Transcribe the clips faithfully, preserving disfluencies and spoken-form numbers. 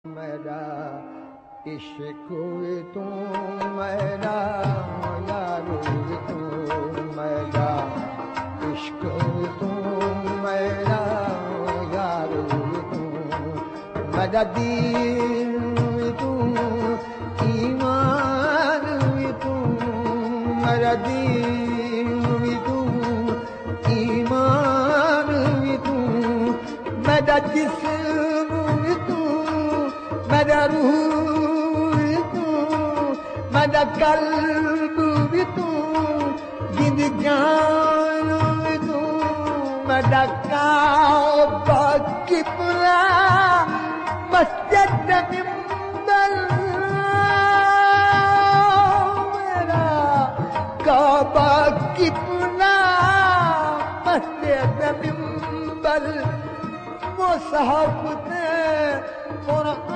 मेरा इश्क तू मेरा यार तू मेरा इश्क तू मेरा यार तू मेरा दीन तू ईमान तू मेरा दीन तू ईमान तू मेरा जिस्म तू मेरा रूह तू मेरा कल्ब भी तू जिंद जान भी तू मेरा काबा किबला मस्जिद मिंबर मेरा काबा किबला मस्जिद मिंबर मुसहफ ने कुरान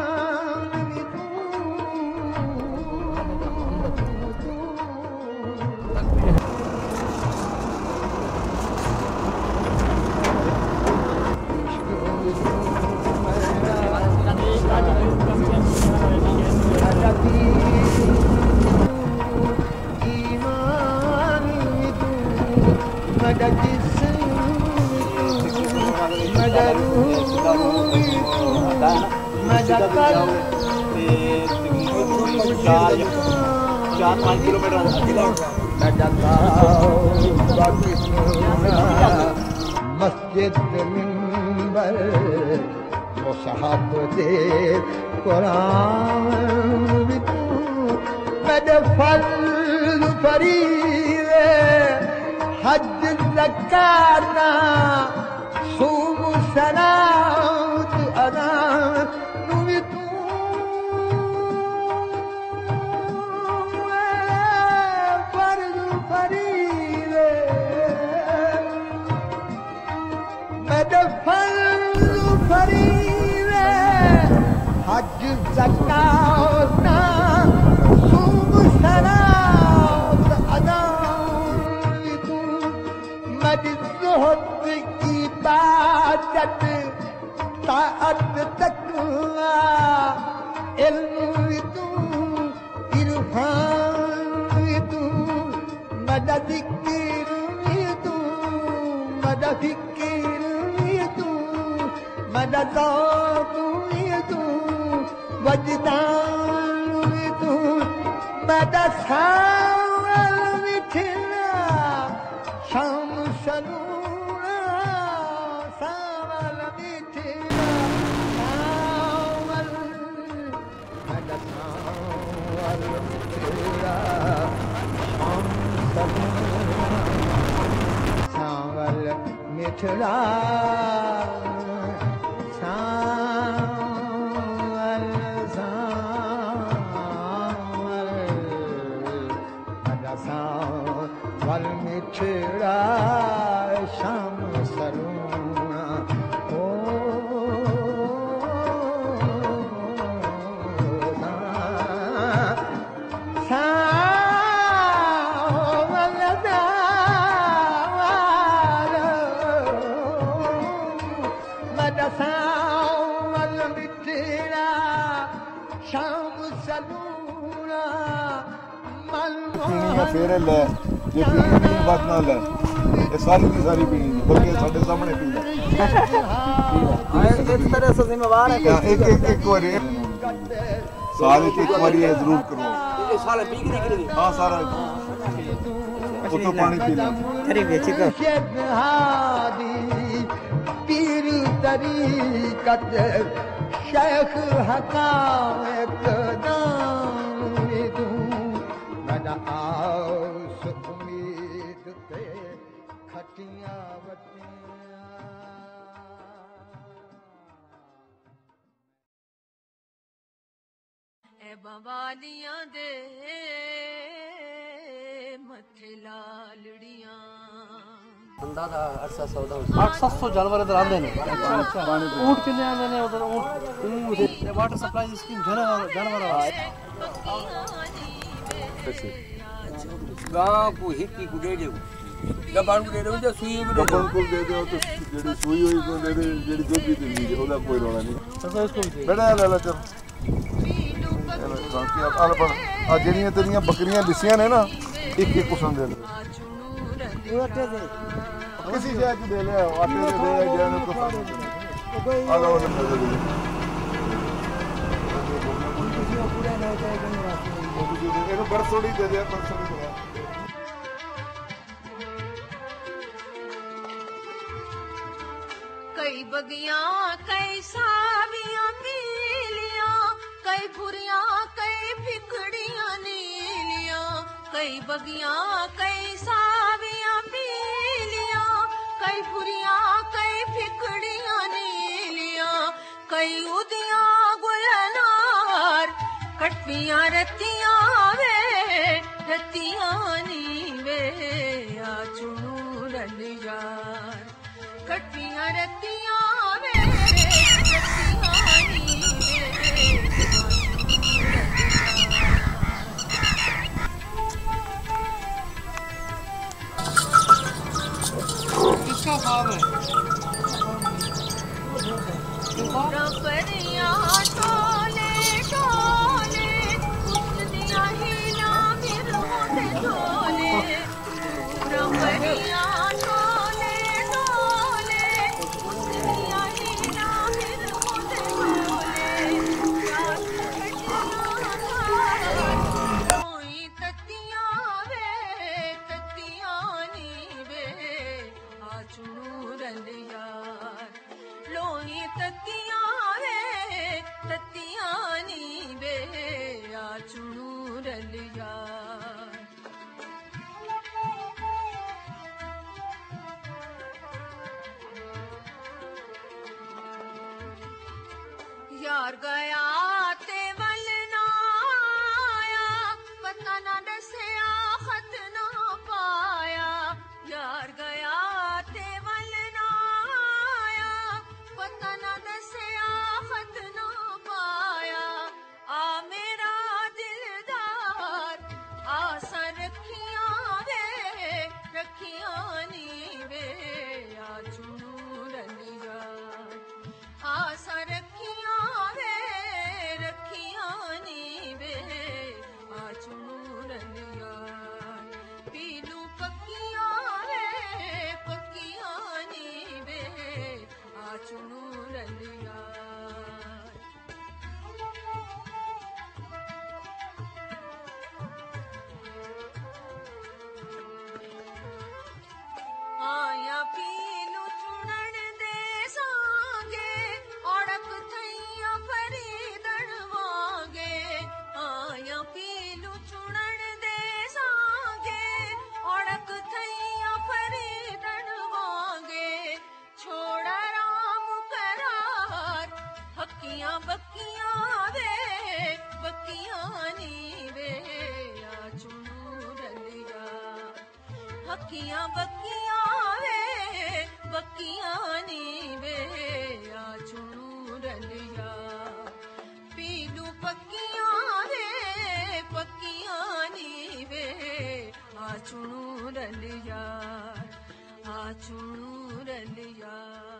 मेरा जिस्म मेरा रूह मेरा कल्ब चार पाँच किलोमीटर मस्जिद मिंबर मुसहफ दे कुरान भी तू मेरे फर्ज फरीज़े हज ज़कात सूम सलात अदा भी तू फर्ज फरीज़े मेरे फर्ज फरीज़े हज ज़कात सूम सलात अदा भी तू मेरी ज़ुहद की इबादत ताअत तक़वा इल्म भी तू इरफान भी तू मेरा ज़िक्र भी तू मेरा फ़िक्र भी तू मेरा ज़ौक़ भी तू वजदान भी तू मेरा सावल मिठला शाम सलूना सावल मिठला सावल मेरा सावल मिठला शाम सलूना सावल मिठला सावल सावल मेरा सावल मिठड़ा शाम सलूना ओ सावल सावल मेरा सावल मिठड़ा शाम सलूना फिर ले ये पीनी बात ना ले ये सारी की सारी पीनी बल्कि साढ़े सामने पी ले इस तरह से जिम्मेवार है एक एक एक बार साल एक बार ये जरूर करो ये साल पी के निकल गई हां सारा वो तो पानी पी ले तेरी बेची का हादी पीर तरीकत शेख हकाम इक़दाम भी तू मेरा आस उम्मीद ते खटियां वटियां ए बवालियां दे मथे लालड़ियां बंदा था अरसा सौदा आठ सौ सौ जानवर इधर आते हैं। अच्छा ऊँट कितने आते हैं उधर? ऊँट ये वाटर सप्लाई स्कीम जानवर जानवर गांव को हित की गुडे दे ਗੱਬਾਂ ਨੂੰ ਦੇ ਦਿਓ ਜਾਂ ਸੂਈ ਵੀ ਦੇ ਗੱਬਨ ਦਿਓ। को दे दो तो ਜਿਹੜੀ ਸੂਈ ਹੋਈ को दे दे ਜਿਹੜੀ ਦੁੱਧ ਦੀ ਦਿੰਦੀ ਹੈ ਉਹਦਾ ਕੋਈ ਰੌਲਾ ਨਹੀਂ चाचा इसको भी दे ਬੇਟਾ ਲੈ ਲੈ ਚੱਲ ਬਾਕੀ ਆ ਲੈ ਆ ਜਿਹੜੀਆਂ ਤੇਰੀਆਂ ਬੱਕਰੀਆਂ ਲਿਸੀਆਂ ਨੇ ਨਾ ਇੱਕ ਇੱਕ ਕੁਸਨ ਦੇ ਦੇ आटे दे किसी शहर की दे ले आटे से दे जाने को आ लो दे दे किसी को पूरा नहीं चाहिए कहीं रास्ते में ਇਹਨੂੰ ਬਰਸੋੜੀ ਦੇ ਦੇ ਬਰਸੋੜੀ ਦੇ कई बगियां कई सावियां पीलियां कई फुरियां कई फिकड़ियां नीलियां कई बगियां कई सावियां पीलियां कई फुरियां कई फिकड़ियां नीलियां कई उदियां गुलनार कटपियां रतियां वे रतियां नी वे आ चुनू रल यार कटपियां रतियां वे रतियां नी वे किसका ख्वाब है रपरियां टोले टोले उसदियां हिला मिरों दे टोले रपरियां टोले टोले उसदियां हिला मिरों दे टोले कोई ततियां वे ततियां नी वे आ चुनू रल यार लोही ततियां वे ततियां नी वे आ चुनू रल यार यार गया ते वल ना आया पता ना दसिया खत ना पाया यार गया ते वल ना आया पता ना दसिया खत ना पाया आ मेरा दिलदार आसा रखियां वे रखियां नी वे आ चुनू रल यार आसा रखियां वे रखियां नी वे आ चुनू रल यार पीलू पक्कियां वे पक्कियां नी वे आ चुनू रल यार आया पीलू चुनण दे सांगे औड़क थैया फरीदण वांगे आया पीलू चुनण दे सांगे औड़क थैया फरीदण वांगे छोड़ा राम करार हक्कियां बक्कियां वे बक्कियां नी वे आ चुनू रल यार हक्कियां बक्कियां वे बक्कियां नी वे आ चुनू रल यार पीलू पक्कियां वे पक्कियां नी वे आ चुनू रल यार आ चुनू रल यार